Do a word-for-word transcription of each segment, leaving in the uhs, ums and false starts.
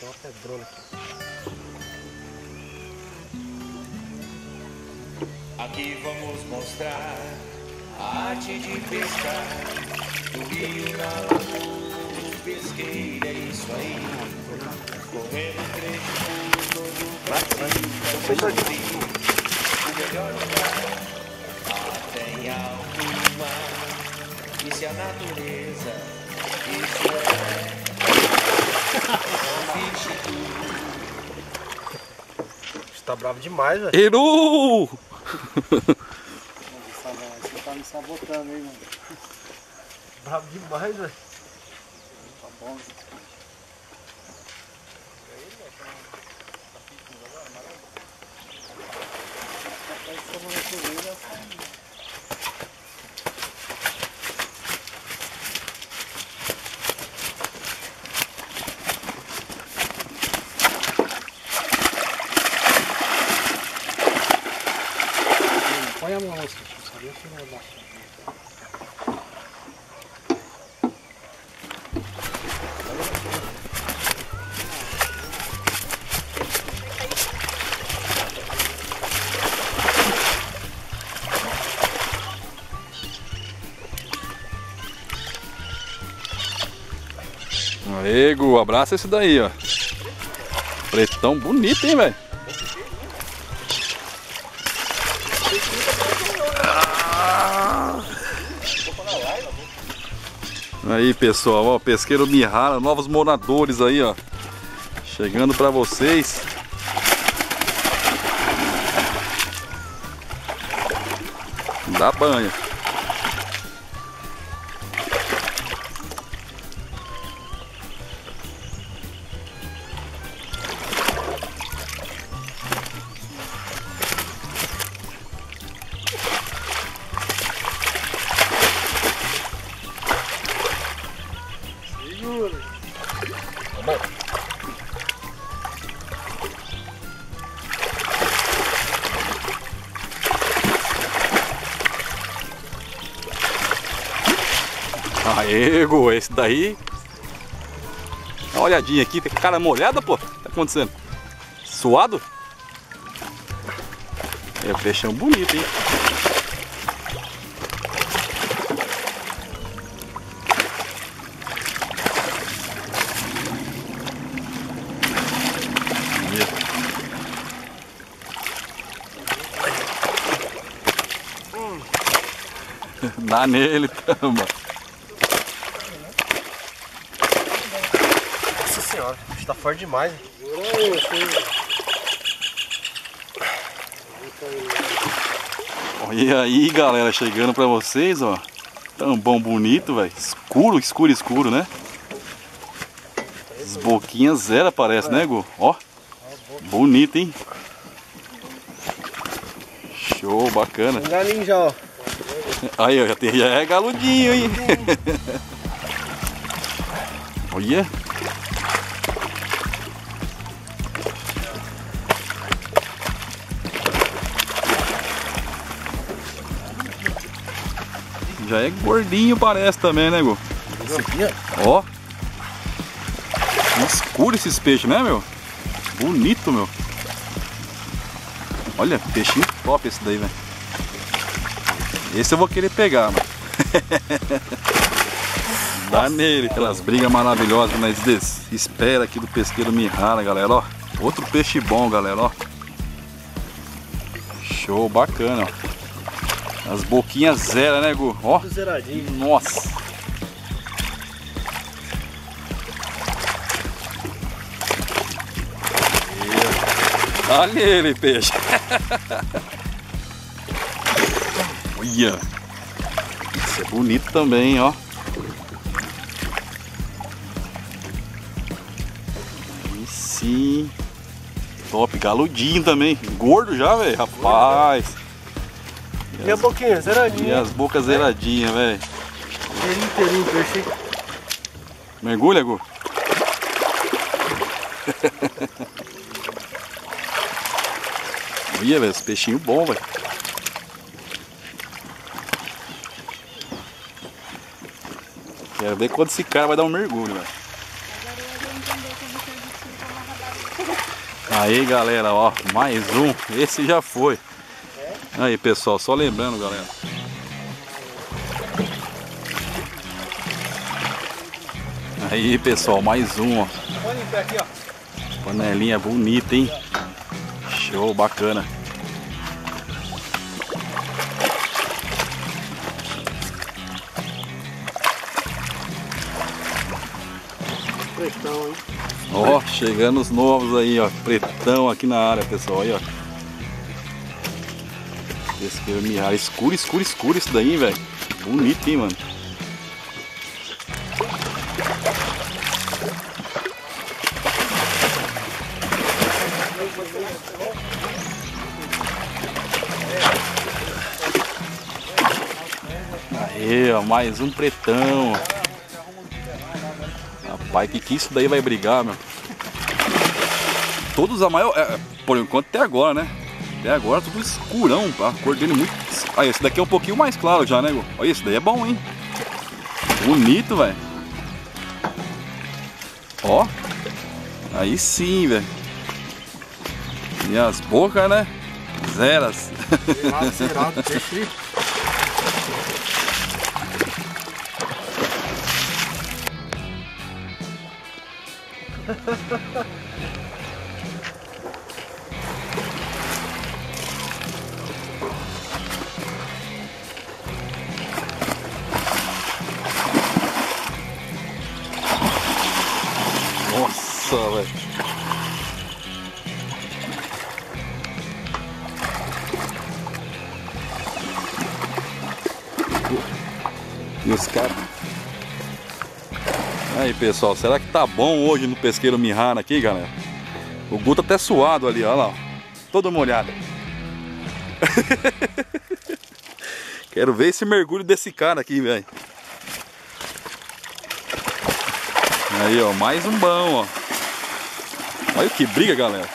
Tem uma pedrona aqui. Aqui vamos mostrar a arte de pescar do rio na lagoa, pesqueira, é isso aí. Correndo trecho por todo o Brasil, o melhor lugar até em alto mar. Isso é a natureza, isso é o bicho. Você tá bravo demais, velho. Eru! Você tá me sabotando aí, mano. Bravo demais, velho. Tá bom. Põe a mão, você sabia que não é baixo. Aê, Gu, abraça esse daí, ó. Pretão bonito, hein, velho? Aí, pessoal, ó, pesqueiro Mihara, novos moradores aí, ó. Chegando pra vocês. Dá banho. Aê, Gu, esse daí. Dá uma olhadinha aqui, tem cara molhada, pô. O que tá acontecendo? Suado? É um peixão bonito, hein? Dá nele, tama. Nossa senhora, o bicho tá forte demais. Olha aí, galera, chegando pra vocês, ó. Tambão bonito, velho. Escuro, escuro, escuro, né? As boquinhas zero parece, né, Gu? Ó, bonito, hein? Show, bacana. Um galinho já, ó. Aí, ó, já, tem, já é galudinho, hein? Olha. Já é gordinho, parece também, né, Gu? Ó. Escuro esses peixes, né, meu? Bonito, meu. Olha, peixinho top esse daí, velho. Esse eu vou querer pegar, mano. Dá nele, aquelas brigas maravilhosas que nós des... espera aqui do pesqueiro Mihara, galera, ó. Outro peixe bom, galera, ó. Show, bacana, ó. As boquinhas zero, né, Gu? Ó. Tudo zeradinho. Nossa. Olha ele, peixe. Olha. Isso é bonito também, ó. E sim. Top, galudinho também. Gordo já, velho. Rapaz. E a boquinha, zeradinha. E as bocas zeradinhas, velho. Inteirinho, inteirinho, peixe. Mergulha, Gu. Olha, velho, esse peixinho bom, velho. Quero ver quando esse cara vai dar um mergulho, velho. Agora eu vou entender como que a gente fica lá. Aí galera, ó, mais um. Esse já foi. Aí pessoal, só lembrando galera, aí pessoal, mais um, ó. Olha em pé aqui, ó. Panelinha bonita, hein? Show, bacana. Pretão, hein? Ó, chegando os novos aí, ó. Pretão aqui na área, pessoal. Aí, ó. Pesqueiro mirrado. Escuro, escuro, escuro isso daí, velho. Bonito, hein, mano. Aí, ó. Mais um pretão. Rapaz, que que isso daí vai brigar, meu? Todos a maior... É, por enquanto até agora, né? Até agora tudo escurão, tá? A cor dele muito... Ah, esse daqui é um pouquinho mais claro já, né? Olha, esse daí é bom, hein? Bonito, velho. Ó. Aí sim, velho. E as bocas, né? Zeras. Zerado, zerado, peixe. Nossa, velho. E os caras... Aí pessoal, será que tá bom hoje no pesqueiro Mihara aqui, galera? O Guto até suado ali, olha lá, ó. Todo molhado. Quero ver esse mergulho desse cara aqui, velho. Aí, ó, mais um bom, ó. Olha que briga, galera.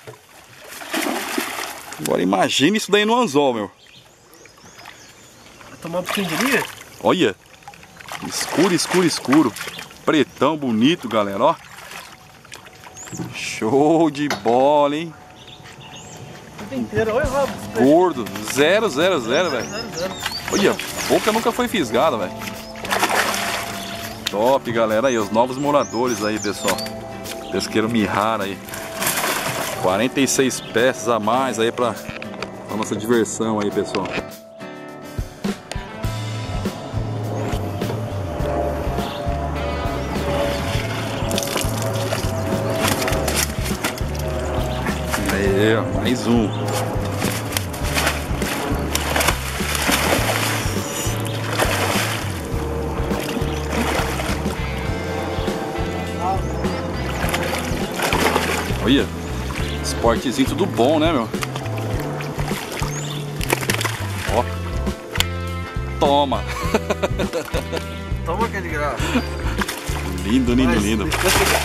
Agora imagine isso daí no anzol, meu. Vai tomar um pouquinho de linha? Olha. Escuro, escuro, escuro. Pretão bonito, galera, ó. Show de bola, hein? Tudo inteiro, olha lá. Gordo, zero, zero, zero, velho. Olha, a boca nunca foi fisgada, velho. Top, galera. Aí, os novos moradores aí, pessoal. Pesqueiro Mihara aí. quarenta e seis peças a mais aí pra, pra nossa diversão aí, pessoal. Aí, ó, mais um. Olha, esportezinho tudo bom, né, meu? Ó. Toma. Toma aquele grau. Lindo, lindo, Mas, lindo.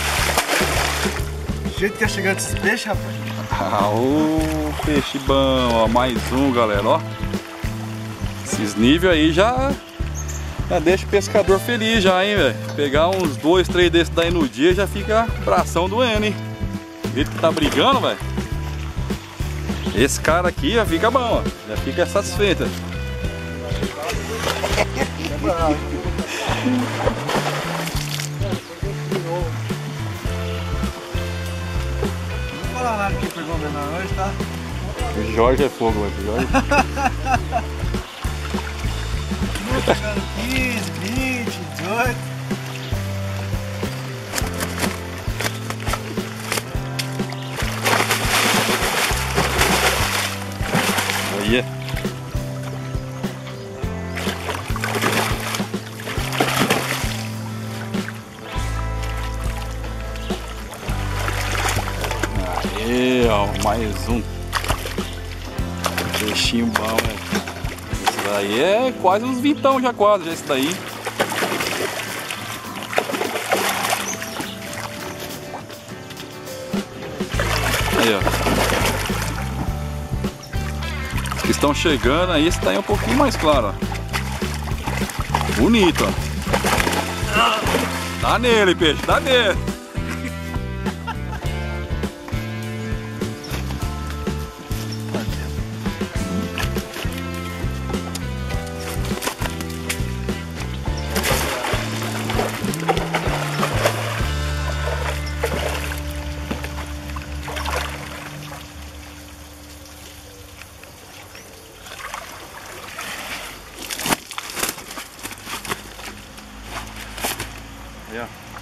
Do jeito que é chegando esse peixe, rapaz. Ah, ô, peixe bom, ó, mais um, galera, ó. Esses níveis aí já, já deixa o pescador feliz já, hein, velho. Pegar uns dois, três desses daí no dia já fica bração doendo, hein. O jeito que tá brigando, velho. Esse cara aqui já fica bom, ó. Já fica satisfeito. Não vou falar nada que pegou menor hoje, tá? O Jorge é fogo, velho. O Jorge... Não, pegando quinze, vinte, dezoito. Olha. Aí, ó, mais um peixinho bom, né? Esse daí é quase uns vintão já quase, já esse daí. Aí, ó. Os que estão chegando aí, esse daí é um pouquinho mais claro, ó. Bonito, ó. Dá nele, peixe, dá nele. Aí, ó.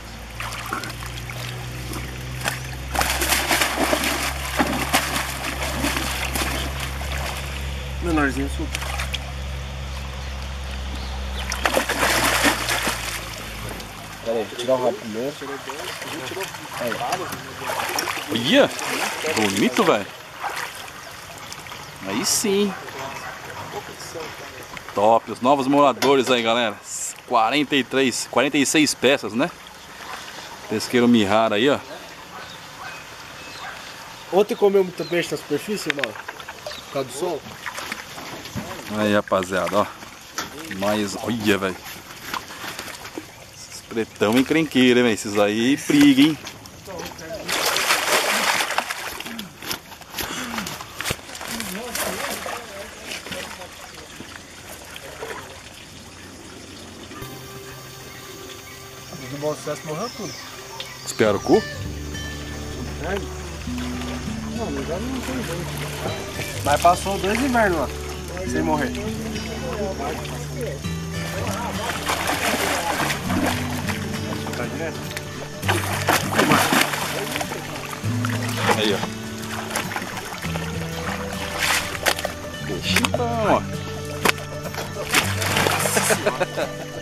Menorzinho, super. Pera aí, vou tirar o rabo primeiro. Olha! Bonito, velho. Aí sim. Top. Os novos moradores aí, galera. quarenta e três, quarenta e seis peças, né? Pesqueiro Mihara aí, ó. Ontem comeu muito peixe na superfície, mano? Por causa do sol? Aí, rapaziada, ó. Mas, olha, velho. Esses pretão encrenqueiro, hein, velho. Esses aí briga, hein? Do bom sucesso morreu tudo. Espera o cu? Não, já não tem jeito. Mas passou dois invernos lá, sem morrer. Tá direto? Aí, ó. Peixe bom, ó.